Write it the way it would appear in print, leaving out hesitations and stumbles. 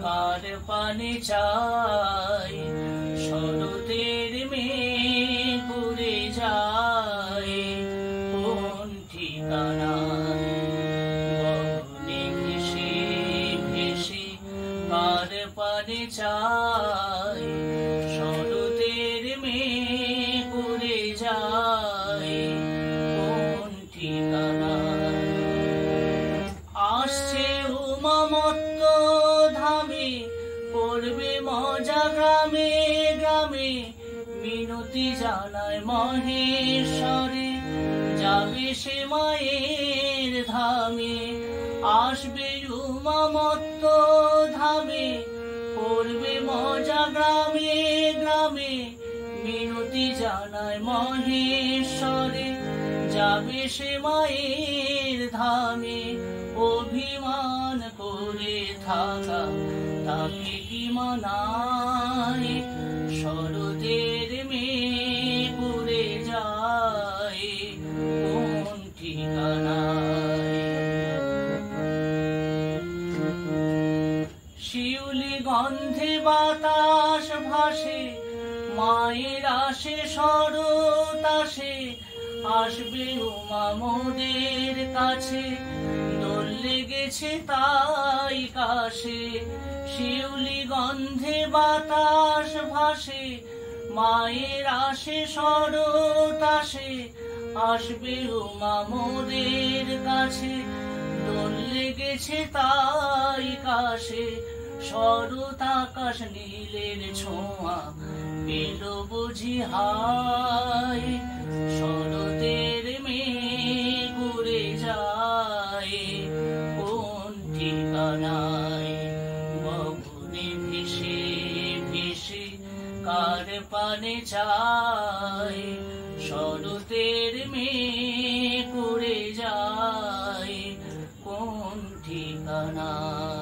কার পানে চাই শরতের মেঘ ঘুরে যায় কোন ঠিকানায় গগনে ভেসে ভেসে কার পানে চাই শরতের মেঘ ঘুরে যায় কোন ঠিকানায় আসছে উমামত্ত ধামে পড়বে মজা গ্রামে গ্রামে মিনতি জানায় মহেশ্বরে যাবে সে মায়ের ধামে আসবে উমামত্ত ধামে পড়বে মজা গ্রামে গ্রামে মিনতি জানায় মহেশ্বরে যাবে সে মায়ের ধামে অভিমান করে থাকা তাকে কি মানায় শরতের মেঘ ঘুরে যায় কোন ঠিকানায় শিউলি গন্ধে বাতাস ভাসে মায়ের আসে শরৎ আসে আসবে উমা মোদের কাছে দোল লেগেছে তাই কাশে শিউলি গন্ধে বাতাস ভাসে মায়ের আসে শরৎ আসে আসবে উমা মোদের কাছে দোল লেগেছে তাই কাশে শরৎ আকাশ নীলের ছোঁয়া পেল বুঝি হায় শরতের মেঘ ঘুরে যায় কোন ঠিকানায় গগনে ভেসে ভেসে কার পানে চাই শরতের মেঘ ঘুরে যায় কোন ঠিকানায়।